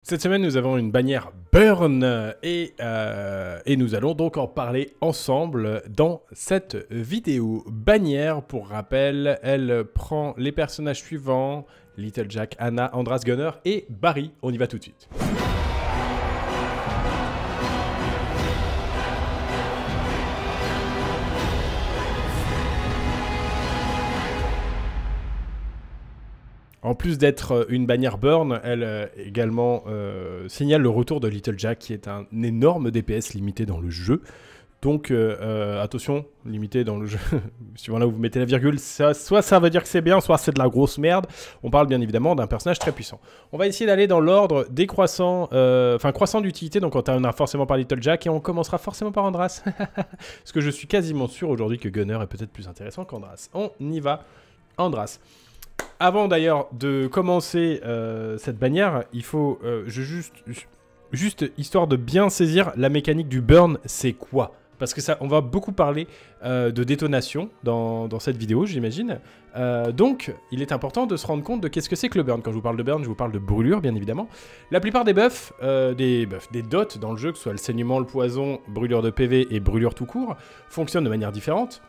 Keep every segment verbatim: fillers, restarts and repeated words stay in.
Cette semaine, nous avons une bannière Burn et, euh, et nous allons donc en parler ensemble dans cette vidéo. Bannière, pour rappel, elle prend les personnages suivants, Little Jack, Anna, Andras Gunner et Barry. On y va tout de suite. En plus d'être une bannière Burn, elle euh, également euh, signale le retour de Little Jack, qui est un énorme D P S limité dans le jeu. Donc euh, euh, attention, limité dans le jeu, suivant là où vous mettez la virgule, ça, soit ça veut dire que c'est bien, soit c'est de la grosse merde. On parle bien évidemment d'un personnage très puissant. On va essayer d'aller dans l'ordre décroissant, euh, enfin croissant d'utilité, donc on terminera forcément par Little Jack et on commencera forcément par Andras. Parce que je suis quasiment sûr aujourd'hui que Gunner est peut-être plus intéressant qu'Andras. On y va, Andras. Avant d'ailleurs de commencer euh, cette bannière, il faut euh, je juste, juste histoire de bien saisir la mécanique du burn, c'est quoi? Parce que ça, on va beaucoup parler euh, de détonation dans, dans cette vidéo, j'imagine. Euh, donc, il est important de se rendre compte de qu'est-ce que c'est que le burn. Quand je vous parle de burn, je vous parle de brûlure, bien évidemment. La plupart des buffs, euh, des buffs, des dots dans le jeu, que ce soit le saignement, le poison, brûlure de P V et brûlure tout court, fonctionnent de manière différente.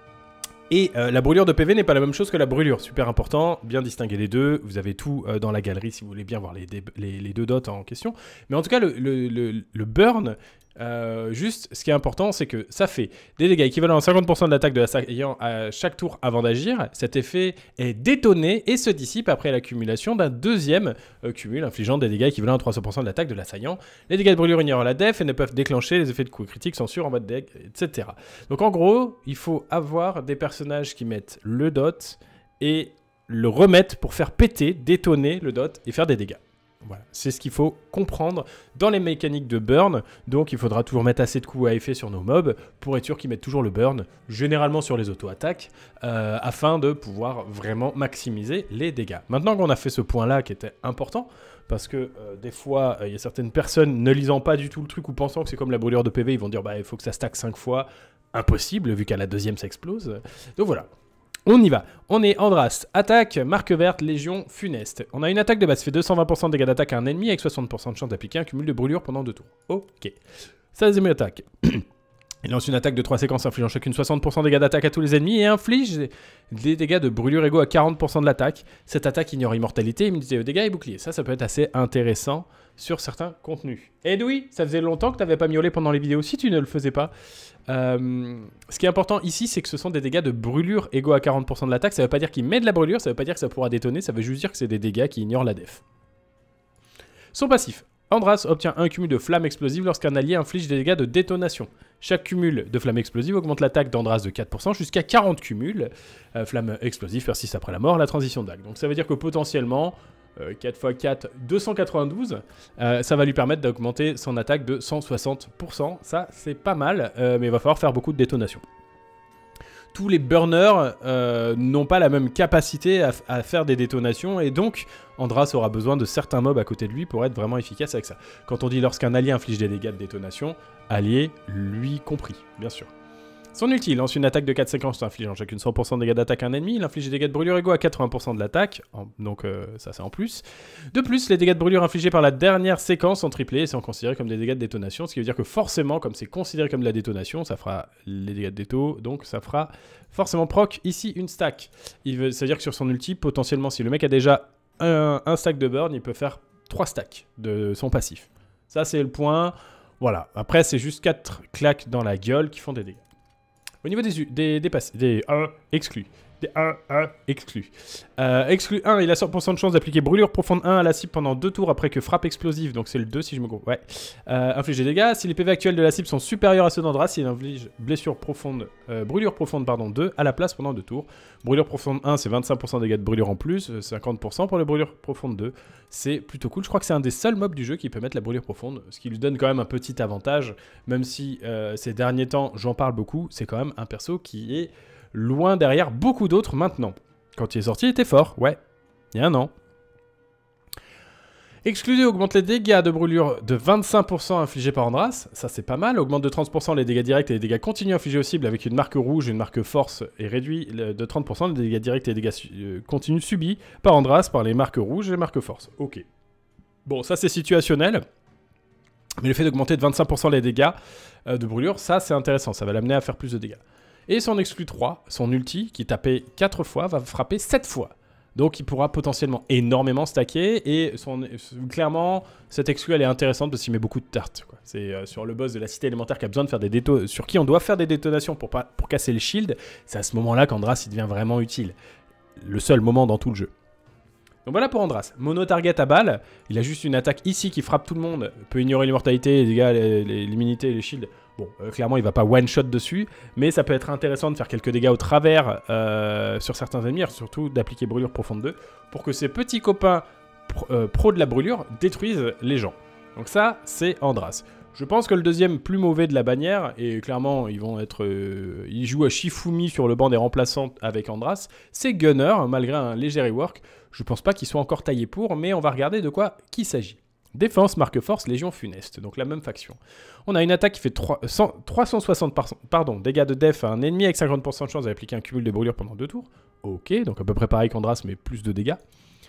Et euh, la brûlure de P V n'est pas la même chose que la brûlure, super important, bien distinguer les deux, vous avez tout euh, dans la galerie si vous voulez bien voir les, les, les deux dots en question. Mais en tout cas, le, le, le, le burn, euh, juste ce qui est important, c'est que ça fait des dégâts équivalents à cinquante pour cent de l'attaque de l'assaillant à chaque tour avant d'agir. Cet effet est détonné et se dissipe après l'accumulation d'un deuxième euh, cumul, infligeant des dégâts équivalents à trois cents pour cent de l'attaque de l'assaillant. Les dégâts de brûlure ignorent la def et ne peuvent déclencher les effets de coups critiques, censure en mode deck, et cetera. Donc en gros, il faut avoir des personnages qui mettent le dot et le remettent pour faire péter, détonner le dot et faire des dégâts. Voilà, c'est ce qu'il faut comprendre dans les mécaniques de burn. Donc il faudra toujours mettre assez de coups à effet sur nos mobs pour être sûr qu'ils mettent toujours le burn, généralement sur les auto-attaques, euh, afin de pouvoir vraiment maximiser les dégâts. Maintenant qu'on a fait ce point-là qui était important, parce que euh, des fois, il euh, y a certaines personnes ne lisant pas du tout le truc ou pensant que c'est comme la brûlure de P V, ils vont dire bah il faut que ça stack cinq fois. Impossible, vu qu'à la deuxième ça explose. Donc voilà. On y va. On est Andras. Attaque, marque verte, légion, funeste. On a une attaque de base qui fait deux cent vingt pour cent de dégâts d'attaque à un ennemi avec soixante pour cent de chance d'appliquer un cumul de brûlure pendant deux tours. Ok. Sa deuxième attaque. Il lance une attaque de trois séquences infligeant chacune soixante pour cent de dégâts d'attaque à tous les ennemis et inflige des dégâts de brûlure égaux à quarante pour cent de l'attaque. Cette attaque ignore immortalité, immunité aux dégâts et bouclier. Ça, ça peut être assez intéressant sur certains contenus. Edoui, ça faisait longtemps que tu n'avais pas miaulé pendant les vidéos si tu ne le faisais pas. Euh, ce qui est important ici, c'est que ce sont des dégâts de brûlure égaux à quarante pour cent de l'attaque. Ça ne veut pas dire qu'il met de la brûlure, ça ne veut pas dire que ça pourra détonner, ça veut juste dire que c'est des dégâts qui ignorent la def. Son passif. Andras obtient un cumul de flammes explosives lorsqu'un allié inflige des dégâts de détonation. Chaque cumul de flammes explosives augmente l'attaque d'Andras de quatre pour cent jusqu'à quarante cumuls. Euh, flammes explosives persistent après la mort, la transition d'A G. Donc ça veut dire que potentiellement, euh, quatre fois quatre, deux cent quatre-vingt-douze, euh, ça va lui permettre d'augmenter son attaque de cent soixante pour cent. Ça, c'est pas mal, euh, mais il va falloir faire beaucoup de détonation. Tous les burners euh, n'ont pas la même capacité à, à faire des détonations et donc Andras aura besoin de certains mobs à côté de lui pour être vraiment efficace avec ça. Quand on dit lorsqu'un allié inflige des dégâts de détonation, allié lui compris, bien sûr. Son ulti, il lance une attaque de quatre séquences infligeant chacune cent pour cent de dégâts d'attaque à un ennemi. Il inflige des dégâts de brûlure égaux à quatre-vingts pour cent de l'attaque, donc euh, ça c'est en plus. De plus, les dégâts de brûlure infligés par la dernière séquence sont triplés et sont considérés comme des dégâts de détonation, ce qui veut dire que forcément, comme c'est considéré comme de la détonation, ça fera les dégâts de déto, donc ça fera forcément proc ici une stack. Il veut, ça veut dire que sur son ulti, potentiellement, si le mec a déjà un, un stack de burn, il peut faire trois stacks de son passif. Ça c'est le point, voilà. Après c'est juste quatre claques dans la gueule qui font des dégâts. Au niveau des, des, des, passes, des un exclus, des un un exclus. Euh, exclu un, il a cent pour cent de chance d'appliquer brûlure profonde un à la cible pendant deux tours après que frappe explosive, donc c'est le deux si je me trompe. Ouais. Euh, infliger des dégâts, si les P V actuels de la cible sont supérieurs à ceux d'Andras, il inflige blessure profonde, euh, brûlure profonde pardon, deux à la place pendant deux tours. Brûlure profonde un, c'est vingt-cinq pour cent de dégâts de brûlure en plus, cinquante pour cent pour la brûlure profonde deux. C'est plutôt cool, je crois que c'est un des seuls mobs du jeu qui peut mettre la brûlure profonde, ce qui lui donne quand même un petit avantage, même si euh, ces derniers temps j'en parle beaucoup, c'est quand même un perso qui est loin derrière beaucoup d'autres maintenant. Quand il est sorti, il était fort, ouais, il y a un an. Excluder augmente les dégâts de brûlure de vingt-cinq pour cent infligés par Andras, ça c'est pas mal. Augmente de trente pour cent les dégâts directs et les dégâts continus infligés aux cibles avec une marque rouge et une marque force, et réduit de trente pour cent les dégâts directs et les dégâts continus subis par Andras par les marques rouges et les marques force. Ok. Bon, ça c'est situationnel. Mais le fait d'augmenter de vingt-cinq pour cent les dégâts euh, de brûlure, ça c'est intéressant, ça va l'amener à faire plus de dégâts. Et son exclu trois, son ulti, qui tapait quatre fois, va frapper sept fois. Donc il pourra potentiellement énormément stacker. Et son, clairement, cette exclu elle est intéressante parce qu'il met beaucoup de tartes. C'est euh, sur le boss de la cité élémentaire qui a besoin de faire des déto sur qui on doit faire des détonations pour, pas, pour casser le shield. C'est à ce moment-là qu'Andras il devient vraiment utile. Le seul moment dans tout le jeu. Donc voilà pour Andras. Mono target à balle. Il a juste une attaque ici qui frappe tout le monde. Peut ignorer l'immortalité, les dégâts, l'immunité, les shields. Bon, euh, clairement, il va pas one-shot dessus. Mais ça peut être intéressant de faire quelques dégâts au travers euh, sur certains ennemis. Surtout d'appliquer brûlure profonde deux. Pour que ces petits copains pro, euh, pro de la brûlure détruisent les gens. Donc ça, c'est Andras. Je pense que le deuxième plus mauvais de la bannière, et clairement ils vont être, euh, ils jouent à Shifumi sur le banc des remplaçants avec Andras, c'est Gunner, malgré un léger rework. Je pense pas qu'ils soient encore taillés pour, mais on va regarder de quoi qu'il s'agit. Défense, marque force, Légion funeste, donc la même faction. On a une attaque qui fait trois cent soixante par, pardon, dégâts de def à un ennemi avec cinquante pour cent de chance d'appliquer un cumul de brûlure pendant deux tours. Ok, donc à peu près pareil qu'Andras, mais plus de dégâts.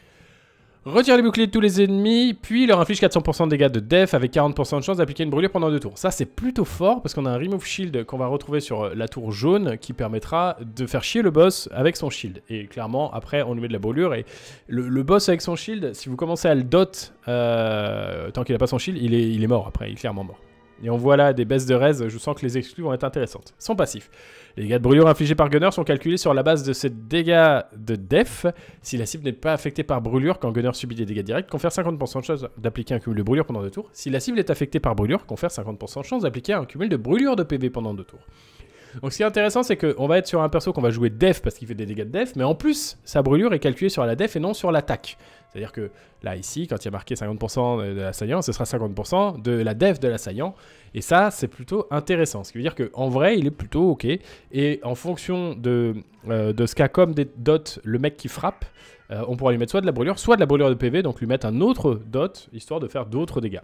Retire les boucliers de tous les ennemis, puis leur inflige quatre cents pour cent de dégâts de def avec quarante pour cent de chance d'appliquer une brûlure pendant deux tours. Ça, c'est plutôt fort parce qu'on a un remove shield qu'on va retrouver sur la tour jaune qui permettra de faire chier le boss avec son shield. Et clairement, après, on lui met de la brûlure. Et le, le boss avec son shield, si vous commencez à le dot euh, tant qu'il n'a pas son shield, il est, il est mort après, il est clairement mort. Et on voit là des baisses de res, je sens que les exclus vont être intéressantes. Son passif. Les dégâts de brûlure infligés par Gunner sont calculés sur la base de ses dégâts de def. Si la cible n'est pas affectée par brûlure quand Gunner subit des dégâts directs, confère cinquante pour cent de chance d'appliquer un cumul de brûlure pendant deux tours. Si la cible est affectée par brûlure, confère cinquante pour cent de chance d'appliquer un cumul de brûlure de P V pendant deux tours. Donc ce qui est intéressant, c'est qu'on va être sur un perso qu'on va jouer def parce qu'il fait des dégâts de def, mais en plus, sa brûlure est calculée sur la def et non sur l'attaque. C'est-à-dire que là, ici, quand il y a marqué cinquante pour cent de l'assaillant, ce sera cinquante pour cent de la def de l'assaillant. Et ça, c'est plutôt intéressant. Ce qui veut dire qu'en vrai, il est plutôt OK. Et en fonction de, euh, de ce qu'a comme des dots le mec qui frappe, euh, on pourra lui mettre soit de la brûlure, soit de la brûlure de P V, donc lui mettre un autre dot, histoire de faire d'autres dégâts.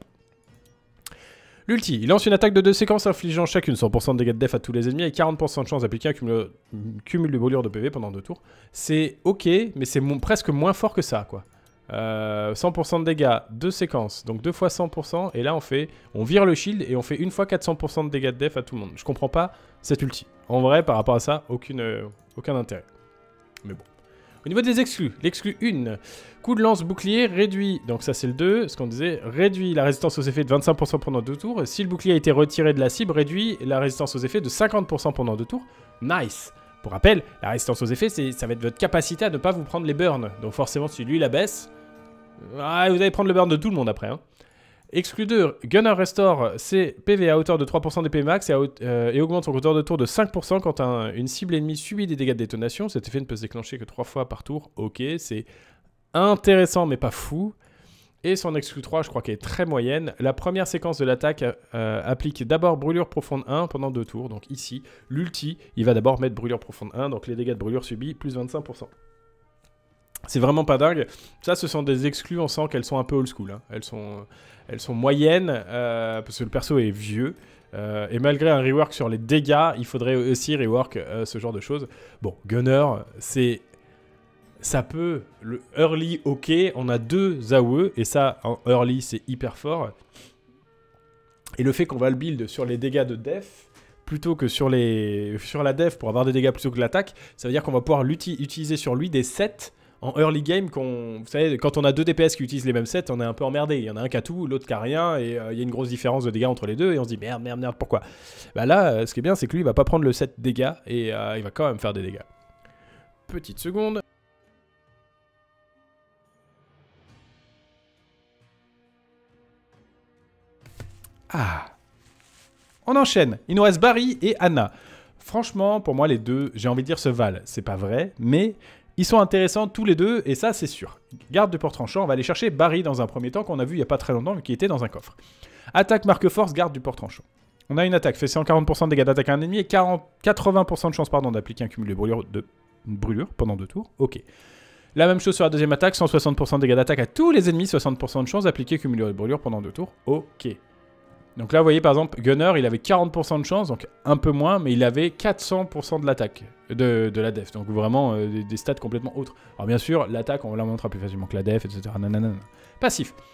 L'ulti, il lance une attaque de deux séquences infligeant chacune cent pour cent de dégâts de def à tous les ennemis et quarante pour cent de chance d'appliquer un cumul, cumul de brûlure de P V pendant deux tours. C'est OK, mais c'est presque moins fort que ça, quoi. Euh, cent pour cent de dégâts, deux séquences, donc deux fois cent pour cent, et là on fait, on vire le shield et on fait une fois quatre cents pour cent de dégâts de def à tout le monde. Je comprends pas cet ulti. En vrai, par rapport à ça, aucune, euh, aucun intérêt. Mais bon. Au niveau des exclus, l'exclu un, coup de lance bouclier réduit, donc ça c'est le deux, ce qu'on disait, réduit la résistance aux effets de vingt-cinq pour cent pendant deux tours. Si le bouclier a été retiré de la cible, réduit la résistance aux effets de cinquante pour cent pendant deux tours. Nice. Pour rappel, la résistance aux effets, ça va être votre capacité à ne pas vous prendre les burns. Donc forcément, si lui la baisse, ah, vous allez prendre le burn de tout le monde après. Hein. Exclu deux, Gunner restaure ses P V à hauteur de trois pour cent des P V max et, euh, et augmente son compteur de tour de cinq pour cent quand un, une cible ennemie subit des dégâts de détonation. Cet effet ne peut se déclencher que trois fois par tour. Ok, c'est intéressant mais pas fou. Et son exclu trois, je crois qu'elle est très moyenne. La première séquence de l'attaque euh, applique d'abord brûlure profonde un pendant deux tours. Donc ici, l'ulti, il va d'abord mettre brûlure profonde un. Donc les dégâts de brûlure subis, plus vingt-cinq pour cent. C'est vraiment pas dingue. Ça, ce sont des exclus, on sent qu'elles sont un peu old school. Hein. Elles, sont, elles sont moyennes, euh, parce que le perso est vieux. Euh, et malgré un rework sur les dégâts, il faudrait aussi rework euh, ce genre de choses. Bon, Gunner, c'est... Ça peut... Le early, ok, on a deux A O E, et ça, en early, c'est hyper fort. Et le fait qu'on va le build sur les dégâts de def, plutôt que sur, les... sur la def, pour avoir des dégâts plutôt que l'attaque, ça veut dire qu'on va pouvoir utiliser sur lui des sets en early game, qu'on, vous savez, quand on a deux D P S qui utilisent les mêmes sets, on est un peu emmerdé. Il y en a un qui a tout, l'autre qui a rien, et euh, il y a une grosse différence de dégâts entre les deux, et on se dit merde, merde, merde, pourquoi? Bah là, euh, ce qui est bien, c'est que lui, il va pas prendre le set dégâts, et euh, il va quand même faire des dégâts. Petite seconde. Ah, on enchaîne. Il nous reste Barry et Anna. Franchement, pour moi, les deux, j'ai envie de dire se valent. C'est pas vrai, mais ils sont intéressants tous les deux, et ça, c'est sûr. Garde de port tranchant, on va aller chercher Barry dans un premier temps, qu'on a vu il n'y a pas très longtemps, qui était dans un coffre. Attaque marque force, garde du port tranchant. On a une attaque, fait cent quarante pour cent de dégâts d'attaque à un ennemi, et quatre-vingts pour cent de chance d'appliquer un cumul de brûlure, de brûlure pendant deux tours. Ok. La même chose sur la deuxième attaque, cent soixante pour cent de dégâts d'attaque à tous les ennemis, soixante pour cent de chance d'appliquer cumul de brûlure pendant deux tours. Ok. Donc là, vous voyez, par exemple, Gunner, il avait quarante pour cent de chance, donc un peu moins, mais il avait quatre cents pour cent de l'attaque, de, de la def. Donc vraiment, euh, des, des stats complètement autres. Alors bien sûr, l'attaque, on la montrera plus facilement que la def, et cetera. Nanana. Passif.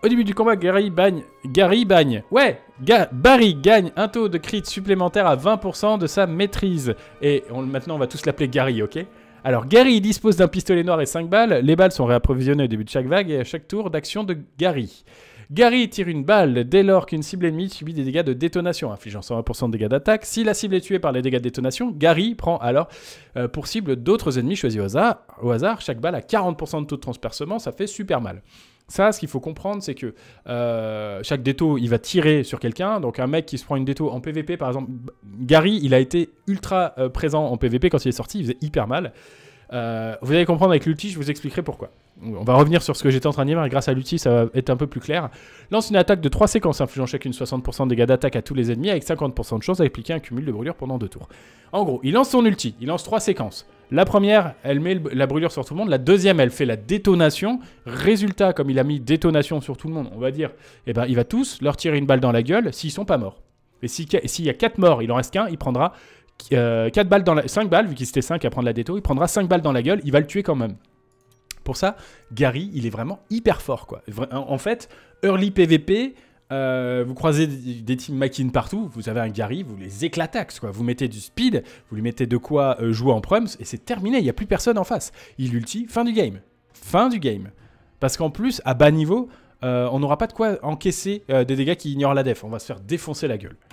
Au début du combat, Gary bagne... Gary bagne... Ouais, Ga Barry gagne un taux de crit supplémentaire à vingt pour cent de sa maîtrise. Et on, maintenant, on va tous l'appeler Gary, ok? Alors, Gary dispose d'un pistolet noir et cinq balles. Les balles sont réapprovisionnées au début de chaque vague et à chaque tour d'action de Gary. Gary tire une balle dès lors qu'une cible ennemie subit des dégâts de détonation, infligeant cent vingt pour cent de dégâts d'attaque. Si la cible est tuée par les dégâts de détonation, Gary prend alors euh, pour cible d'autres ennemis choisis au hasard. Au hasard, chaque balle a quarante pour cent de taux de transpercement, ça fait super mal. Ça, ce qu'il faut comprendre, c'est que euh, chaque déto, il va tirer sur quelqu'un. Donc un mec qui se prend une déto en P V P, par exemple, Gary, il a été ultra euh, présent en P V P quand il est sorti, il faisait hyper mal. Euh, vous allez comprendre avec l'ulti, je vous expliquerai pourquoi. On va revenir sur ce que j'étais en train de dire, et grâce à l'ulti, ça va être un peu plus clair. Lance une attaque de trois séquences, infligeant chacune soixante pour cent de dégâts d'attaque à tous les ennemis, avec cinquante pour cent de chance d'appliquer un cumul de brûlure pendant deux tours. En gros, il lance son ulti, il lance trois séquences. La première, elle met la brûlure sur tout le monde. La deuxième, elle fait la détonation. Résultat, comme il a mis détonation sur tout le monde, on va dire, eh ben, il va tous leur tirer une balle dans la gueule s'ils sont pas morts. Et s'il si y a quatre morts, il en reste qu'un, il prendra euh, quatre balles dans la... cinq balles, vu qu'il était cinq à prendre la déto, il prendra cinq balles dans la gueule, il va le tuer quand même. Pour ça, Gary, il est vraiment hyper fort, quoi. En fait, early P V P, euh, vous croisez des teams Makin partout, vous avez un Gary, vous les éclataxez, quoi. Vous mettez du speed, vous lui mettez de quoi euh, jouer en prums, et c'est terminé, il n'y a plus personne en face. Il ulti, fin du game. Fin du game. Parce qu'en plus, à bas niveau, euh, on n'aura pas de quoi encaisser euh, des dégâts qui ignorent la def. On va se faire défoncer la gueule.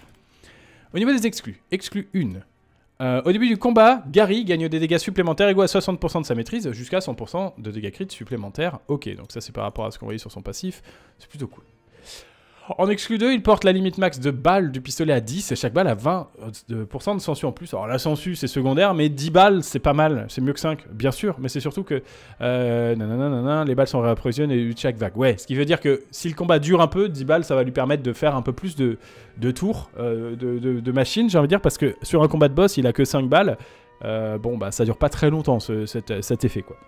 Au niveau des exclus, exclus un. Euh, au début du combat, Gary gagne des dégâts supplémentaires égaux à soixante pour cent de sa maîtrise, jusqu'à cent pour cent de dégâts crits supplémentaires. Ok, donc ça c'est par rapport à ce qu'on voyait sur son passif, c'est plutôt cool. En exclu deux, il porte la limite max de balles du pistolet à dix, et chaque balle a vingt pour cent de sensu en plus. Alors la sensu c'est secondaire, mais dix balles c'est pas mal, c'est mieux que cinq, bien sûr, mais c'est surtout que euh, nanana, nanana, les balles sont réapprovisionnées chaque vague. Ouais, ce qui veut dire que si le combat dure un peu, dix balles ça va lui permettre de faire un peu plus de, de tours, euh, de, de, de machines, j'ai envie de dire, parce que sur un combat de boss, il a que cinq balles, euh, bon bah ça dure pas très longtemps ce, cet, cet effet quoi.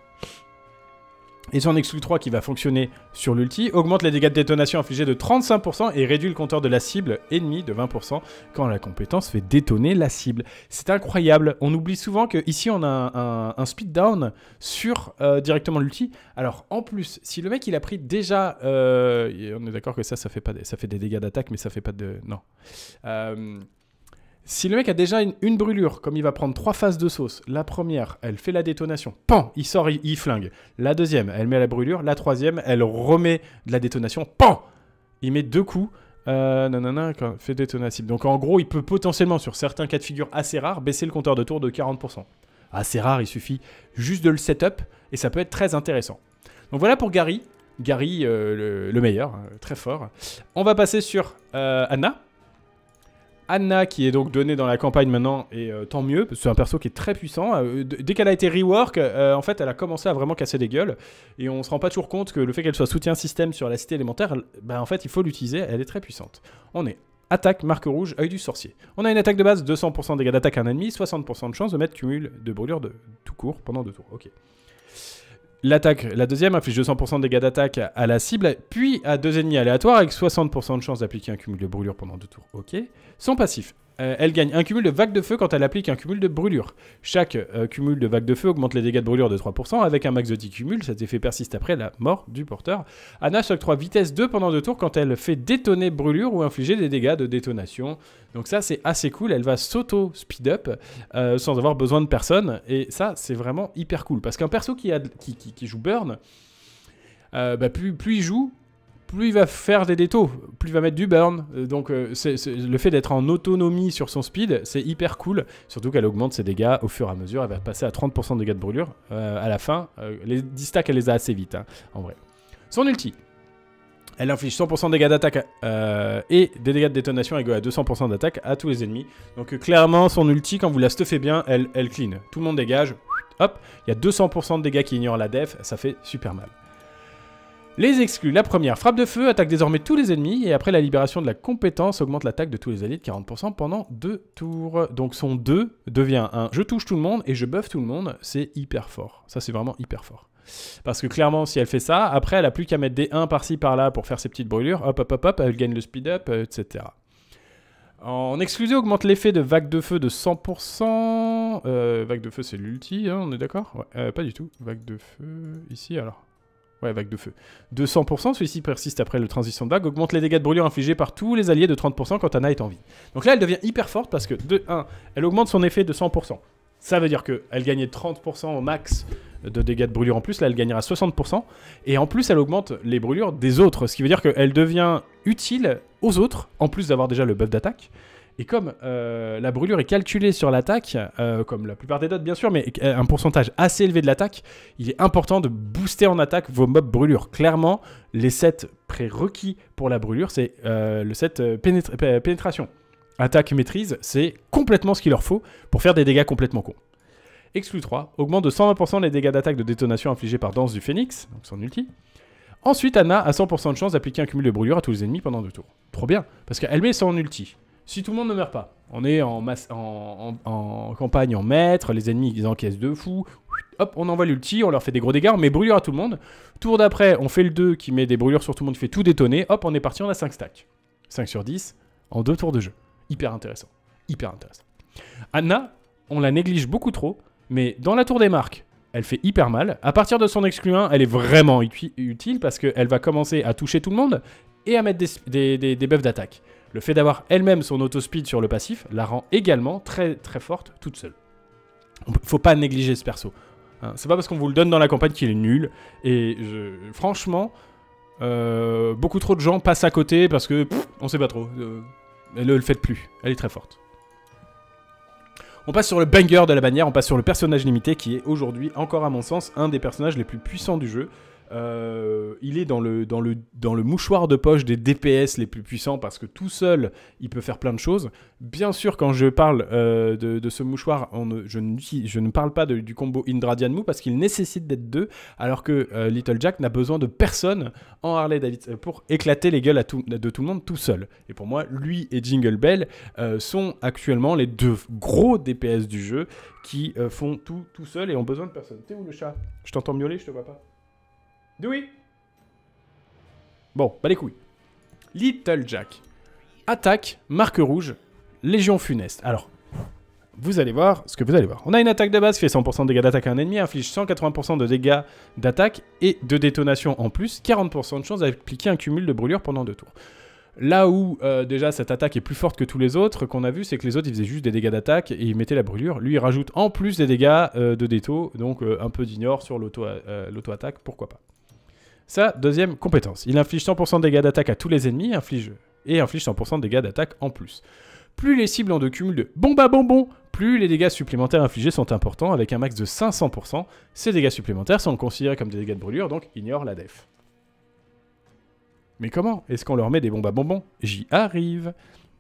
Et son exclu trois qui va fonctionner sur l'ulti augmente les dégâts de détonation infligés de trente-cinq pour cent et réduit le compteur de la cible ennemie de vingt pour cent quand la compétence fait détonner la cible. C'est incroyable. On oublie souvent qu'ici on a un, un, un speed down sur euh, directement l'ulti. Alors en plus, si le mec il a pris déjà... Euh, on est d'accord que ça, ça fait, pas des, ça fait des dégâts d'attaque mais ça fait pas de... Non. Euh... Si le mec a déjà une, une brûlure, comme il va prendre trois phases de sauce, la première, elle fait la détonation, pan, il sort, il, il flingue. La deuxième, elle met la brûlure. La troisième, elle remet de la détonation, pan, il met deux coups, euh, nanana, quand fait détonation. Donc en gros, il peut potentiellement, sur certains cas de figure assez rares, baisser le compteur de tour de quarante pour cent. Assez rare, il suffit juste de le setup, et ça peut être très intéressant. Donc voilà pour Gary. Gary, euh, le, le meilleur, euh, très fort. On va passer sur euh, Anna. Anna qui est donc donnée dans la campagne maintenant, et euh, tant mieux, parce que c'est un perso qui est très puissant. Euh, dès qu'elle a été rework, euh, en fait, elle a commencé à vraiment casser des gueules, et on se rend pas toujours compte que le fait qu'elle soit soutien système sur la cité élémentaire, bah, en fait, il faut l'utiliser, elle est très puissante. On est attaque, marque rouge, œil du sorcier. On a une attaque de base, deux cents pour cent de dégâts d'attaque à un ennemi, soixante pour cent de chance de mettre cumul de brûlure de tout court pendant deux tours. Ok. L'attaque, la deuxième, inflige deux cents pour cent de dégâts d'attaque à la cible, puis à deux ennemis aléatoires avec soixante pour cent de chance d'appliquer un cumul de brûlure pendant deux tours. Ok. Son passif. Euh, elle gagne un cumul de vague de feu quand elle applique un cumul de brûlure. Chaque euh, cumul de vague de feu augmente les dégâts de brûlure de trois pour cent avec un max de dix cumuls. Cet effet persiste après la mort du porteur. Anna s'octroie vitesse deux pendant deux tours quand elle fait détonner brûlure ou infliger des dégâts de détonation. Donc ça, c'est assez cool. Elle va s'auto-speed up euh, sans avoir besoin de personne. Et ça, c'est vraiment hyper cool. Parce qu'un perso qui, a, qui, qui, qui joue burn, euh, bah, plus, plus il joue, plus il va faire des détos, plus il va mettre du burn. Donc euh, c'est, c'est, le fait d'être en autonomie sur son speed, c'est hyper cool. Surtout qu'elle augmente ses dégâts au fur et à mesure. Elle va passer à trente pour cent de dégâts de brûlure euh, à la fin. Euh, les dix stacks, elle les a assez vite, hein, en vrai. Son ulti. Elle inflige cent pour cent de dégâts d'attaque euh, et des dégâts de détonation égaux à deux cents pour cent d'attaque à tous les ennemis. Donc euh, clairement, son ulti, quand vous la stuffez bien, elle, elle clean. Tout le monde dégage. Hop, il y a deux cents pour cent de dégâts qui ignorent la def. Ça fait super mal. Les exclus. La première, frappe de feu, attaque désormais tous les ennemis et après la libération de la compétence, augmente l'attaque de tous les alliés de quarante pour cent pendant deux tours. Donc son deux devient un je touche tout le monde et je buff tout le monde. C'est hyper fort. Ça, c'est vraiment hyper fort. Parce que clairement, si elle fait ça, après, elle a plus qu'à mettre des un par-ci par-là pour faire ses petites brûlures. Hop, hop, hop, hop, elle gagne le speed up, et cetera. En exclusé, augmente l'effet de vague de feu de cent pour cent. Euh, vague de feu, c'est l'ulti, hein, on est d'accord? Ouais, euh, pas du tout. Vague de feu, ici alors. Ouais, vague de feu. De cent pour cent, celui-ci persiste après le transition de vague, augmente les dégâts de brûlure infligés par tous les alliés de trente pour cent quand Ana est en vie. Donc là, elle devient hyper forte parce que, de un, elle augmente son effet de cent pour cent. Ça veut dire qu'elle gagnait trente pour cent au max de dégâts de brûlure en plus, là elle gagnera soixante pour cent. Et en plus, elle augmente les brûlures des autres, ce qui veut dire qu'elle devient utile aux autres, en plus d'avoir déjà le buff d'attaque. Et comme euh, la brûlure est calculée sur l'attaque, euh, comme la plupart des dots bien sûr, mais un pourcentage assez élevé de l'attaque, il est important de booster en attaque vos mobs brûlure. Clairement, les sets prérequis pour la brûlure, c'est euh, le set euh, pénétra pénétration. Attaque maîtrise, c'est complètement ce qu'il leur faut pour faire des dégâts complètement cons. Exclu trois, augmente de cent vingt pour cent les dégâts d'attaque de détonation infligés par Danse du Phénix, donc son ulti. Ensuite, Ana a cent pour cent de chance d'appliquer un cumul de brûlure à tous les ennemis pendant deux tours. Trop bien, parce qu'elle met son ulti. Si tout le monde ne meurt pas, on est en, masse, en, en, en campagne en maître, les ennemis ils encaissent de fou, hop, on envoie l'ulti, on leur fait des gros dégâts, on met brûlure à tout le monde. Tour d'après, on fait le deux qui met des brûlures sur tout le monde, qui fait tout détonner, hop, on est parti, on a cinq stacks. cinq sur dix en deux tours de jeu. Hyper intéressant, hyper intéressant. Ana, on la néglige beaucoup trop, mais dans la tour des marques, elle fait hyper mal. À partir de son exclu un, elle est vraiment utile parce qu'elle va commencer à toucher tout le monde et à mettre des, des, des, des buffs d'attaque. Le fait d'avoir elle-même son auto-speed sur le passif la rend également très très forte toute seule. Faut pas négliger ce perso. Hein, c'est pas parce qu'on vous le donne dans la campagne qu'il est nul. Et je, franchement, euh, beaucoup trop de gens passent à côté parce que pff, on sait pas trop. Euh, elle ne le fait plus. Elle est très forte. On passe sur le banger de la bannière, on passe sur le personnage limité qui est aujourd'hui, encore à mon sens, un des personnages les plus puissants du jeu. Euh, il est dans le, dans, le, dans le mouchoir de poche des D P S les plus puissants parce que tout seul, il peut faire plein de choses. Bien sûr, quand je parle euh, de, de ce mouchoir, on ne, je, ne, je ne parle pas de, du combo Indra Dianmu parce qu'il nécessite d'être deux, alors que euh, Little Jack n'a besoin de personne en Harley Davidson pour éclater les gueules à tout, de tout le monde tout seul. Et pour moi, lui et Jingle Bell euh, sont actuellement les deux gros D P S du jeu qui euh, font tout tout seul et ont besoin de personne. T'es où le chat? Je t'entends miauler, je te vois pas. Oui. Bon, bah les couilles. Little Jack. Attaque, marque rouge, légion funeste. Alors, vous allez voir ce que vous allez voir. On a une attaque de base qui fait cent pour cent de dégâts d'attaque à un ennemi, inflige cent quatre-vingts pour cent de dégâts d'attaque et de détonation en plus, quarante pour cent de chance d'appliquer un cumul de brûlure pendant deux tours. Là où, euh, déjà, cette attaque est plus forte que tous les autres qu'on a vu, c'est que les autres, ils faisaient juste des dégâts d'attaque et ils mettaient la brûlure. Lui, il rajoute en plus des dégâts euh, de déto, donc euh, un peu d'ignore sur l'auto-attaque, euh, pourquoi pas. Sa deuxième compétence. Il inflige cent pour cent de dégâts d'attaque à tous les ennemis inflige, et inflige cent pour cent de dégâts d'attaque en plus. Plus les cibles ont de cumul de bombe à bonbons, plus les dégâts supplémentaires infligés sont importants avec un max de cinq cents pour cent. Ces dégâts supplémentaires sont considérés comme des dégâts de brûlure, donc ignore la def. Mais comment est-ce qu'on leur met des bombes à bonbons? J'y arrive.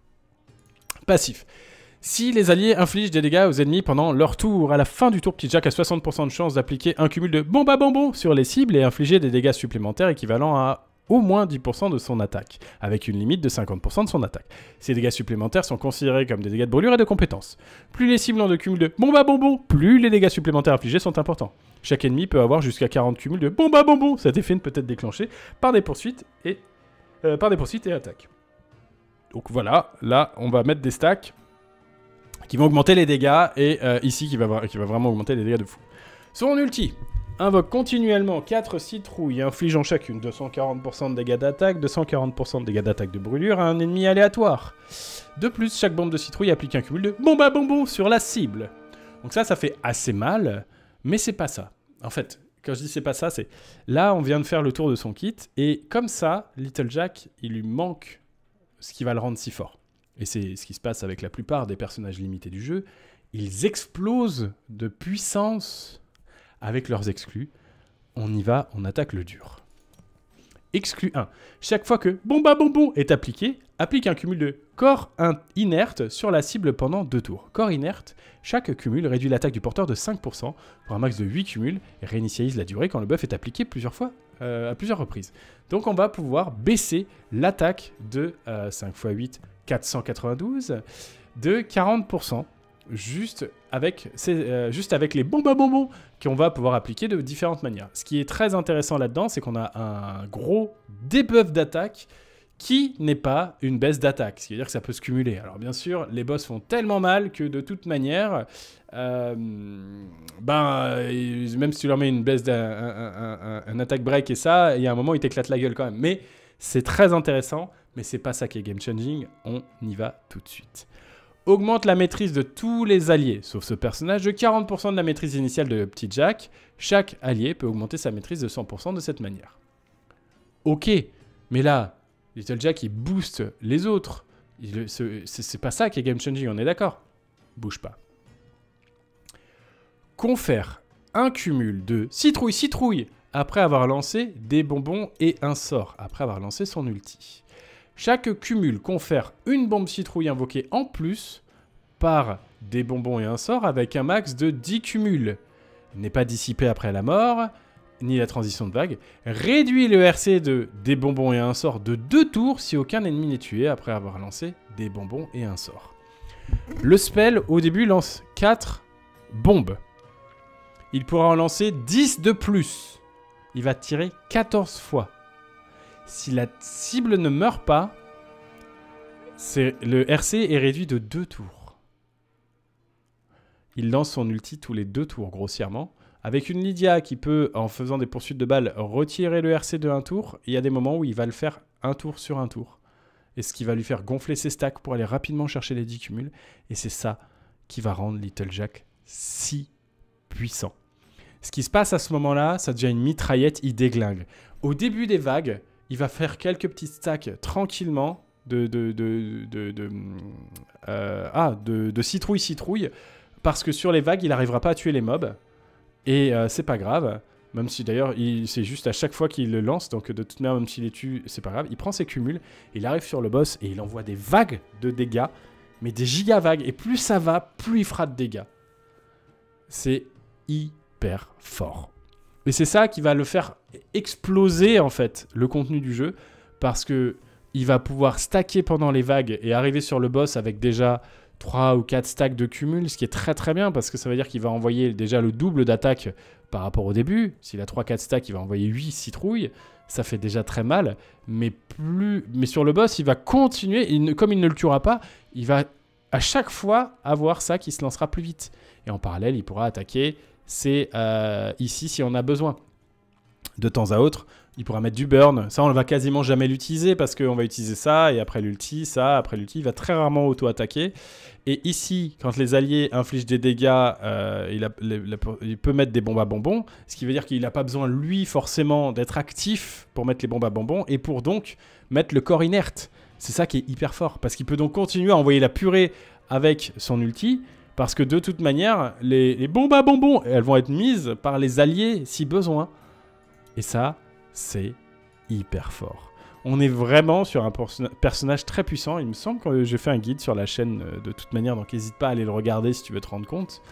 Passif. Si les alliés infligent des dégâts aux ennemis pendant leur tour, à la fin du tour, Petit Jack a soixante pour cent de chance d'appliquer un cumul de bombes à bonbons sur les cibles et infliger des dégâts supplémentaires équivalents à au moins dix pour cent de son attaque, avec une limite de cinquante pour cent de son attaque. Ces dégâts supplémentaires sont considérés comme des dégâts de brûlure et de compétence. Plus les cibles ont de cumul de bombes à bonbons, plus les dégâts supplémentaires infligés sont importants. Chaque ennemi peut avoir jusqu'à quarante cumuls de bombes à bonbons. Cet effet ne peut être déclenché par des poursuites et, euh, par des poursuites et attaques. Donc voilà, là on va mettre des stacks qui vont augmenter les dégâts, et euh, ici qui va, qui va vraiment augmenter les dégâts de fou. Son ulti invoque continuellement quatre citrouilles, infligeant chacune deux cent quarante pour cent de dégâts d'attaque, deux cent quarante pour cent de dégâts d'attaque de brûlure à un ennemi aléatoire. De plus, chaque bombe de citrouille applique un cumul de bombe à bonbons sur la cible. Donc ça, ça fait assez mal, mais c'est pas ça. En fait, quand je dis c'est pas ça, c'est... Là, on vient de faire le tour de son kit, et comme ça, Little Jack, il lui manque ce qui va le rendre si fort. Et c'est ce qui se passe avec la plupart des personnages limités du jeu. Ils explosent de puissance avec leurs exclus. On y va, on attaque le dur. Exclu un. Chaque fois que bombe à bonbon est appliqué, applique un cumul de corps inerte sur la cible pendant deux tours. Corps inerte, chaque cumul réduit l'attaque du porteur de cinq pour cent pour un max de huit cumuls et réinitialise la durée quand le buff est appliqué plusieurs fois, euh, à plusieurs reprises. Donc on va pouvoir baisser l'attaque de euh, cinq fois huit, quatre cent quatre-vingt-douze, de quarante pour cent. Juste avec, euh, juste avec les bombes à bonbons qu'on va pouvoir appliquer de différentes manières. Ce qui est très intéressant là-dedans, c'est qu'on a un gros debuff d'attaque qui n'est pas une baisse d'attaque, ce qui veut dire que ça peut se cumuler. Alors bien sûr, les boss font tellement mal que de toute manière, euh, ben, même si tu leur mets une baisse d'un un, un, un, un attack break et ça, il y a un moment, ils t'éclatent la gueule quand même. Mais c'est très intéressant, mais c'est pas ça qui est game changing, on y va tout de suite. Augmente la maîtrise de tous les alliés, sauf ce personnage, de quarante pour cent de la maîtrise initiale de Petit Jack. Chaque allié peut augmenter sa maîtrise de cent pour cent de cette manière. Ok, mais là, Little Jack, il booste les autres. C'est pas ça qui est game changing, on est d'accord? Bouge pas. Confère un cumul de citrouille, citrouille, après avoir lancé des bonbons et un sort, après avoir lancé son ulti. Chaque cumul confère une bombe citrouille invoquée en plus par des bonbons et un sort avec un max de dix cumuls. N'est pas dissipé après la mort, ni la transition de vague. Réduit le R C de des bonbons et un sort de deux tours si aucun ennemi n'est tué après avoir lancé des bonbons et un sort. Le spell, au début, lance quatre bombes. Il pourra en lancer dix de plus. Il va tirer quatorze fois. Si la cible ne meurt pas, le R C est réduit de deux tours. Il lance son ulti tous les deux tours, grossièrement. Avec une Lydia qui peut, en faisant des poursuites de balles, retirer le R C de un tour. Il y a des moments où il va le faire un tour sur un tour. Et ce qui va lui faire gonfler ses stacks pour aller rapidement chercher les dix cumuls. Et c'est ça qui va rendre Little Jack si puissant. Ce qui se passe à ce moment-là, ça devient une mitraillette, il déglingue. Au début des vagues, il va faire quelques petits stacks tranquillement de, de, de, de, de, euh, ah, de, de citrouille citrouille parce que sur les vagues, il n'arrivera pas à tuer les mobs. Et euh, c'est pas grave, même si d'ailleurs, c'est juste à chaque fois qu'il le lance, donc de toute manière, même s'il les tue, c'est pas grave. Il prend ses cumuls, il arrive sur le boss et il envoie des vagues de dégâts, mais des giga vagues. Et plus ça va, plus il fera de dégâts. C'est hyper fort. Et c'est ça qui va le faire exploser, en fait, le contenu du jeu, parce que il va pouvoir stacker pendant les vagues et arriver sur le boss avec déjà trois ou quatre stacks de cumul, ce qui est très très bien, parce que ça veut dire qu'il va envoyer déjà le double d'attaque par rapport au début. S'il a trois quatre stacks, il va envoyer huit citrouilles, ça fait déjà très mal, mais, plus... mais sur le boss, il va continuer, il ne... comme il ne le tuera pas, il va à chaque fois avoir ça qui se lancera plus vite. Et en parallèle, il pourra attaquer... c'est euh, ici si on a besoin. De temps à autre, il pourra mettre du burn. Ça, on ne va quasiment jamais l'utiliser parce qu'on va utiliser ça, et après l'ulti, ça, après l'ulti, il va très rarement auto-attaquer. Et ici, quand les alliés infligent des dégâts, euh, il, a, les, la, il peut mettre des bombes à bonbons, ce qui veut dire qu'il n'a pas besoin, lui, forcément, d'être actif pour mettre les bombes à bonbons, et pour donc mettre le corps inerte. C'est ça qui est hyper fort, parce qu'il peut donc continuer à envoyer la purée avec son ulti, parce que de toute manière, les, les bombes à bonbons, elles vont être mises par les alliés si besoin. Et ça, c'est hyper fort. On est vraiment sur un personnage très puissant. Il me semble que j'ai fait un guide sur la chaîne de toute manière, donc n'hésite pas à aller le regarder si tu veux te rendre compte.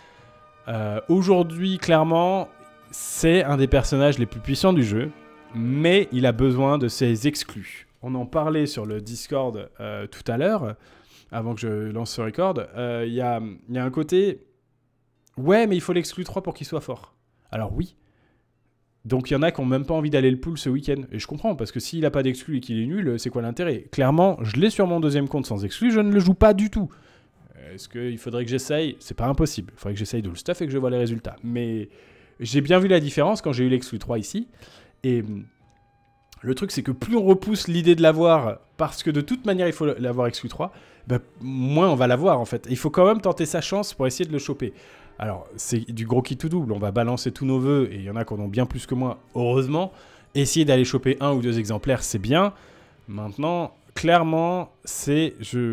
Euh, Aujourd'hui, clairement, c'est un des personnages les plus puissants du jeu, mais il a besoin de ses exclus. On en parlait sur le Discord euh, tout à l'heure, avant que je lance ce record. Il euh, y, a, y a un côté... Ouais, mais il faut l'exclu trois pour qu'il soit fort. Alors oui. Donc il y en a qui n'ont même pas envie d'aller le pull ce week-end. Et je comprends, parce que s'il n'a pas d'exclu et qu'il est nul, c'est quoi l'intérêt? Clairement, je l'ai sur mon deuxième compte sans exclu, je ne le joue pas du tout. Est-ce qu'il faudrait que j'essaye? C'est pas impossible. Il faudrait que j'essaye de le stuff et que je vois les résultats. Mais j'ai bien vu la différence quand j'ai eu l'exclu trois ici. Et le truc, c'est que plus on repousse l'idée de l'avoir, parce que de toute manière, il faut l'avoir exclu trois, bah, moins on va l'avoir en fait. Il faut quand même tenter sa chance pour essayer de le choper. Alors, c'est du gros kit tout double. On va balancer tous nos vœux, et il y en a qui en ont bien plus que moi, heureusement. Essayer d'aller choper un ou deux exemplaires, c'est bien. Maintenant, clairement, c'est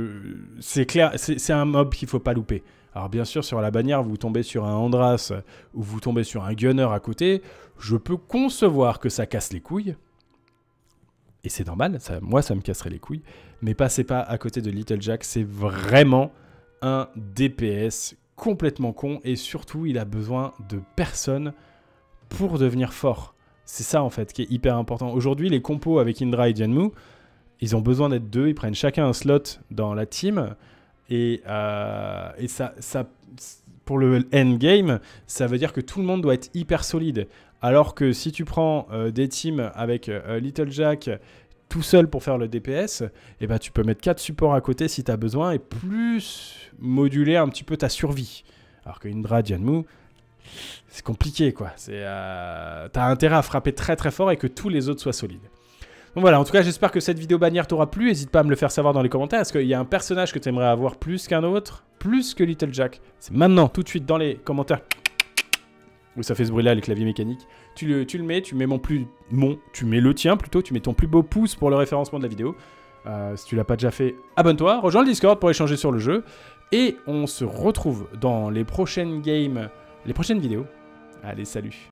clair, c'est un mob qu'il ne faut pas louper. Alors bien sûr, sur la bannière, vous tombez sur un Andras ou vous tombez sur un Gunner à côté. Je peux concevoir que ça casse les couilles. Et c'est normal, ça, moi ça me casserait les couilles. Mais passez pas à côté de Little Jack, c'est vraiment un D P S complètement con. Et surtout, il a besoin de personne pour devenir fort. C'est ça en fait qui est hyper important. Aujourd'hui, les compos avec Indra et Jianmu, ils ont besoin d'être deux. Ils prennent chacun un slot dans la team. Et, euh, et ça, ça, pour le endgame, ça veut dire que tout le monde doit être hyper solide. Alors que si tu prends euh, des teams avec euh, Little Jack, tout seul pour faire le D P S, et ben tu peux mettre quatre supports à côté si tu as besoin et plus moduler un petit peu ta survie. Alors qu'une Brad Yanmu, c'est compliqué quoi. Euh, tu as intérêt à frapper très très fort et que tous les autres soient solides. Donc voilà, en tout cas, j'espère que cette vidéo bannière t'aura plu. N'hésite pas à me le faire savoir dans les commentaires. Est-ce qu'il y a un personnage que tu aimerais avoir plus qu'un autre? Plus que Little Jack? C'est maintenant, tout de suite, dans les commentaires. Où ça fait ce bruit-là, les claviers mécaniques. Tu le, tu le mets, tu mets mon plus... Mon, tu mets le tien plutôt. Tu mets ton plus beau pouce pour le référencement de la vidéo. Euh, si tu l'as pas déjà fait, abonne-toi. Rejoins le Discord pour échanger sur le jeu. Et on se retrouve dans les prochaines games, les prochaines vidéos. Allez, salut!